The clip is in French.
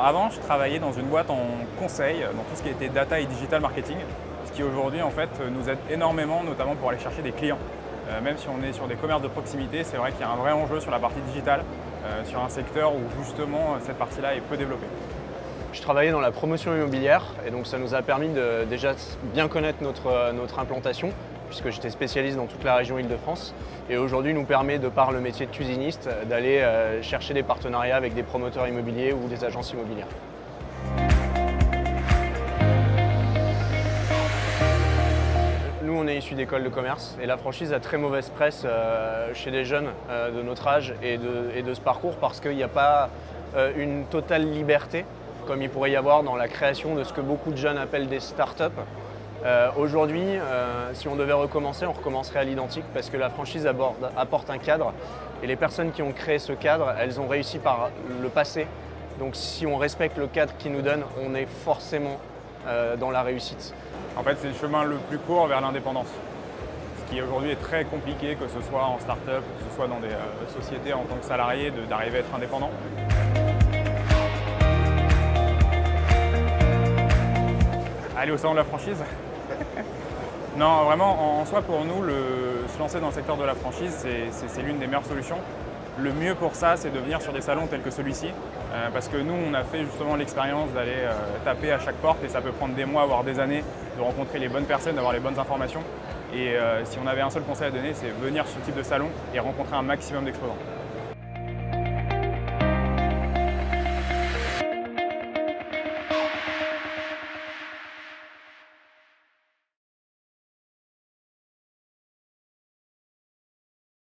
Avant, je travaillais dans une boîte en conseil, dans tout ce qui était data et digital marketing, ce qui aujourd'hui en fait nous aide énormément, notamment pour aller chercher des clients. Même si on est sur des commerces de proximité, c'est vrai qu'il y a un vrai enjeu sur la partie digitale, sur un secteur où justement cette partie-là est peu développée. Je travaillais dans la promotion immobilière et donc ça nous a permis de déjà bien connaître notre implantation, puisque j'étais spécialiste dans toute la région Île-de-France, et aujourd'hui nous permet, de par le métier de cuisiniste, d'aller chercher des partenariats avec des promoteurs immobiliers ou des agences immobilières. Nous, on est issus d'écoles de commerce et la franchise a très mauvaise presse chez des jeunes de notre âge et de ce parcours, parce qu'il n'y a pas une totale liberté comme il pourrait y avoir dans la création de ce que beaucoup de jeunes appellent des startups. Aujourd'hui, si on devait recommencer, on recommencerait à l'identique, parce que la franchise apporte un cadre et les personnes qui ont créé ce cadre, elles ont réussi par le passé. Donc si on respecte le cadre qu'ils nous donnent, on est forcément dans la réussite. En fait, c'est le chemin le plus court vers l'indépendance. Ce qui aujourd'hui est très compliqué, que ce soit en start-up, que ce soit dans des sociétés en tant que salarié, d'arriver à être indépendant. Aller au salon de la franchise. Non, vraiment, en soi, pour nous, se lancer dans le secteur de la franchise, c'est l'une des meilleures solutions. Le mieux pour ça, c'est de venir sur des salons tels que celui-ci, parce que nous, on a fait justement l'expérience d'aller taper à chaque porte, et ça peut prendre des mois, voire des années, de rencontrer les bonnes personnes, d'avoir les bonnes informations. Et si on avait un seul conseil à donner, c'est venir sur ce type de salon et rencontrer un maximum d'exposants.